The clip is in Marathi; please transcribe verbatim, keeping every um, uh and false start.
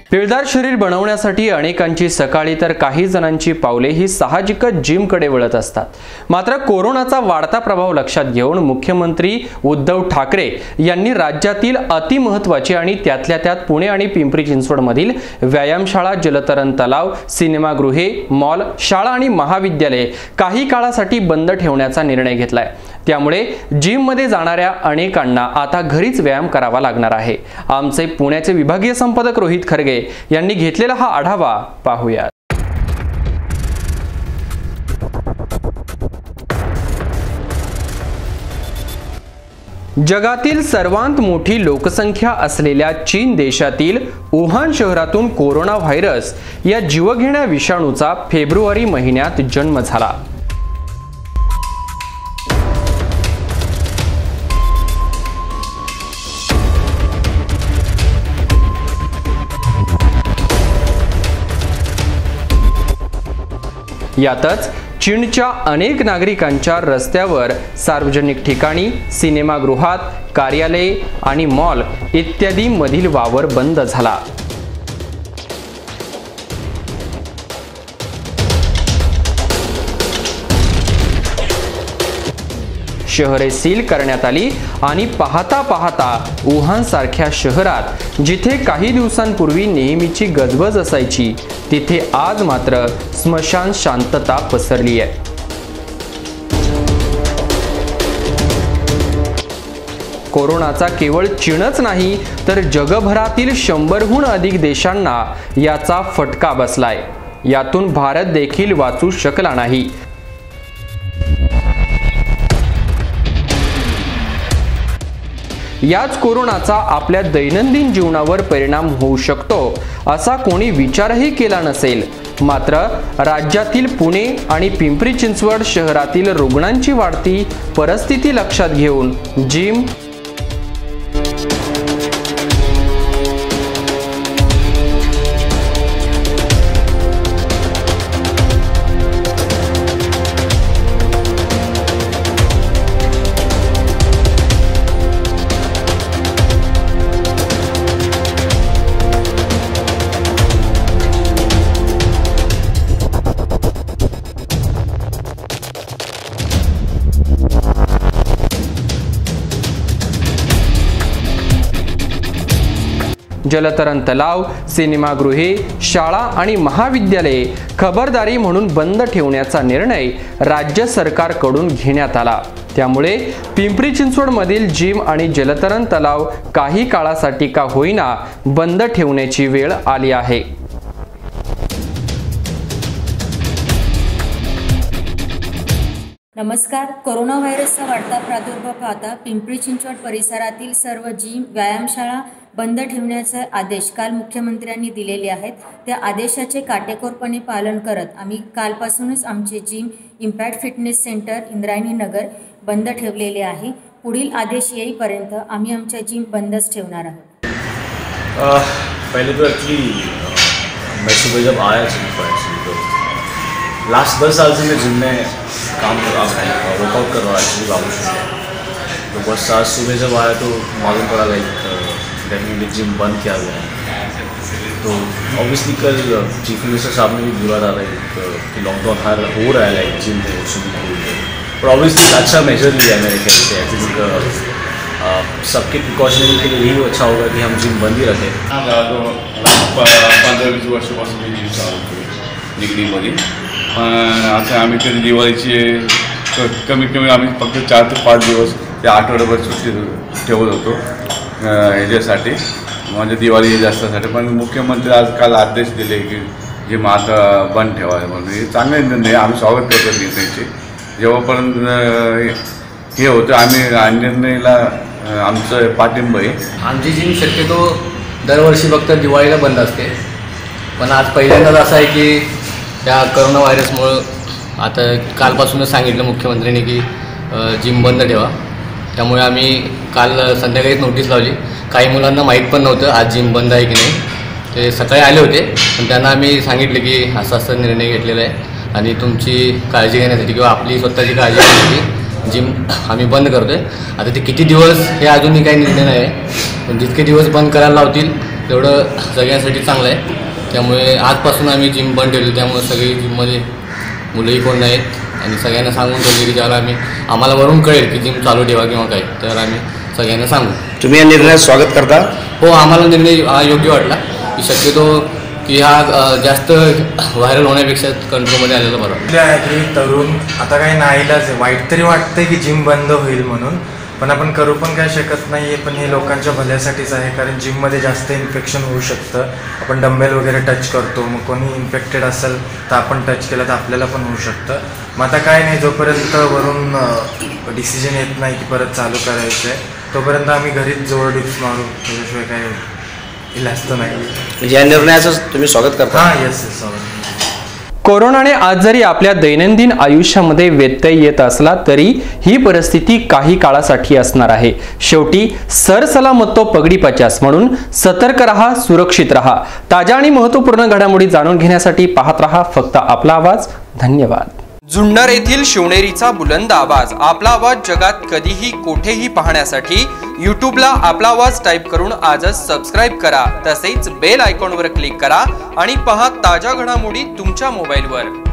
पिळदार शरीर बनवण्यासाठी अनेकांची सकाळी तर काही जणांची पावले ही साहजिकच जिमकडे वळत असतात। मात्र कोरोनाचा वाढता प्रभाव लक्षात घेऊन मुख्यमंत्री उद्धव ठाकरे यांनी राज्यातील अतिमहत्त्वाची आणि त्यातल्या त्यात पुणे आणि पिंपरी चिंचवड मधील व्यायामशाळा, जलतरण तलाव, सिनेमागृहे, मॉल, शाळा आणि महाविद्यालये काही काळासाठी बंद ठेवण्याचा निर्णय घेतलाय। त्यामुळे जिम मध्ये जाणाऱ्या अनेकांना आता घरीच व्यायाम करावा लागणार आहे। आमचे पुण्याचे विभागीय संपादक रोहित खरगे यांनी घेतलेला हा आढावा पाहूया। जगातील सर्वात मोठी लोकसंख्या असलेल्या चीन देशातील वुहान शहरातून कोरोना व्हायरस या जीवघेण्या विषाणूचा फेब्रुवारी महिन्यात जन्म झाला। यातच चीनच्या अनेक नागरिकांच्या रस्त्यावर, सार्वजनिक ठिकाणी, सिनेमागृहात, कार्यालये आणि मॉल इत्यादी मधील वावर बंद झाला। शहरे सील करण्यात आली आणि पाहता पाहता वुहान सारख्या शहरात जिथे काही दिवसांपूर्वी नेहमीची गजबज असायची तिथे आज मात्र स्मशान शांतता पसरली आहे। कोरोनाचा केवळ चीनच नाही तर जगभरातील शंभरहून अधिक देशांना याचा फटका बसलाय। यातून भारत देखील वाचू शकला नाही। याच कोरोनाचा आपल्या दैनंदिन जीवनावर परिणाम होऊ शकतो असा कोणी विचारही केला नसेल। मात्र राज्यातील पुणे आणि पिंपरी चिंचवड शहरातील रुग्णांची वाढती परिस्थिती लक्षात घेऊन जिम, जलतरण तलाव, सिनेमागृहे, शाळा आणि महाविद्यालये खबरदारी म्हणून बंद ठेवण्याचा निर्णय राज्य सरकारकडून घेण्यात आला। त्यामुळे पिंपरी चिंचवड मधील जिम आणि जलतरण तलाव काही काळासाठी का होईना बंद ठेवण्याची वेळ आली आहे। नमस्कार। कोरोना व्हायरसचा वाढता प्रादुर्भाव पाहता पिंपरी चिंचवड परिसरातील सर्व जिम, व्यायामशाळा बंद ठेवण्याचे आदेश काल मुख्यमंत्र्यांनी दिलेले आहेत। त्या आदेशाचे काटेकोरपणे पालन करत आम्ही कालपासूनच आमचे gym impact fitness centre Indrayani Nagar बंद ठेवलेले आहे। पुढील आदेश येईपर्यंत आम्ही आमच्या जिम बंदच ठेवणार आहोत। पहले तो एक्चुअली मैं सुबह जब आया जिम पर एक्चुअली तो लास्ट दस साल से मैं जिम में काम कर रहा हूँ, वर्कआउट कर रहा हूँ एक्चुअली बाबू से। तो बस आज सुबह जब आया तो मालूम पड़ा लाइक डेफिनेटली जिम बंद किया गया है। तो ऑब्वियसली कल चीफ मिनिस्टर साहब ने भी बोला था लाइक कि लॉकडाउन हर हो रहा है लाइक जिम में, स्विमिंग पूल में, पर ऑब्वियसली अच्छा मेजर लिया है मेरे ख्याल से। आई थिंक सबके प्रिकॉशनरी के लिए यही अच्छा होगा कि हम जिम बंद ही रखें। पंधरा वीस वर्षापासून मी जिम चालवतो निगडीमध्ये। आता आम्ही कधी दिवाळीची कमीत कमी आम्ही फक्त चार ते पाच दिवस ते आठवड्याभर सुट्टी ठेवत होतो ह्याच्यासाठी, म्हणजे दिवाळी जास्तसाठी। पण मुख्यमंत्री आज काल आदेश दिले की जिम आता बंद ठेवायला, म्हणून चांगले निर्णय आम्ही स्वागत करतो निर्णयाचे। जेव्हापर्यंत हे होतं आम्ही निर्णयाला आमचं पाठिंबा आहे। आमची जिम शक्यतो दरवर्षी फक्त दिवाळीला बंद असते, पण आज पहिल्यांदाच असं आहे की त्या करोना व्हायरसमुळं आता कालपासूनच सांगितलं मुख्यमंत्र्यांनी की जिम बंद ठेवा। त्यामुळे आम्ही काल संध्याकाळीच नोटीस लावली। काही मुलांना माहीत पण नव्हतं आज जिम बंद आहे की नाही, ते सकाळी आले होते पण त्यांना आम्ही सांगितलं की असा असा निर्णय घेतलेला आहे आणि तुमची काळजी घेण्यासाठी किंवा आपली स्वतःची काळजी घेण्यासाठी जिम आम्ही बंद करतो आहे। आता ते किती दिवस हे अजूनही काही निर्णय नाही आहे, पण जितके दिवस बंद करायला लावतील तेवढं सगळ्यांसाठी चांगलं आहे. त्यामुळे आजपासून आम्ही जिम बंद ठेवली, त्यामुळे सगळी जिममध्ये मुलंही कोण नाहीत आणि सगळ्यांना सांगून ठेवले की ज्याला आम्ही आम्हाला वरून कळेल की जिम चालू ठेवा किंवा काय, तर आम्ही सगळ्यांना सांगू. तुम्ही या निर्णयाचं स्वागत करता? हो, आम्हाला निर्णय हा योग्य वाटला की शक्यतो की हा जास्त व्हायरल होण्यापेक्षा कंट्रोलमध्ये आलेलं बरं आहे की तरुण आता काही नाईलाज आहे. वाईट तरी वाटतंय की जिम बंद होईल म्हणून, पण आपण करू पण काय शकत नाही आहे. पण हे लोकांच्या भल्यासाठीच आहे, कारण जिममध्ये जास्त इन्फेक्शन होऊ शकतं. आपण डंबेल वगैरे टच करतो, मग कोणी इन्फेक्टेड असेल तर आपण टच केलं तर आपल्याला पण होऊ शकतं. मग आता काय नाही, जोपर्यंत वरून डिसिजन येत नाही की परत चालू करायचं आहे तोपर्यंत आम्ही घरीच जोर डिप्स मारू, त्याच्याशिवाय काय इलाज तर नाही. म्हणजे या निर्णयाचं तुम्ही स्वागत करता? हां, येस येस स्वागत. कोरोनाने आज जरी आपल्या दैनंदिन आयुष्यामध्ये व्यत्यय येत असला तरी ही परिस्थिती काही काळासाठी असणार आहे. शेवटी सरसलामत पगडी पचास, म्हणून सतर्क रहा, सुरक्षित रहा. ताज्या आणि महत्त्वपूर्ण घडामोडी जाणून घेण्यासाठी पाहत रहा फक्त आपला आवाज. धन्यवाद. जुन्नर येथील शिवनेरीचा बुलंद आवाज, आपला आवाज जगात कधीही कोठेही पाहण्यासाठी यूट्यूबला आपला आवाज टाईप करून आजच सबस्क्राईब करा. तसेच बेल आयकॉनवर क्लिक करा आणि पहा ताज्या घडामोडी तुमच्या मोबाईलवर.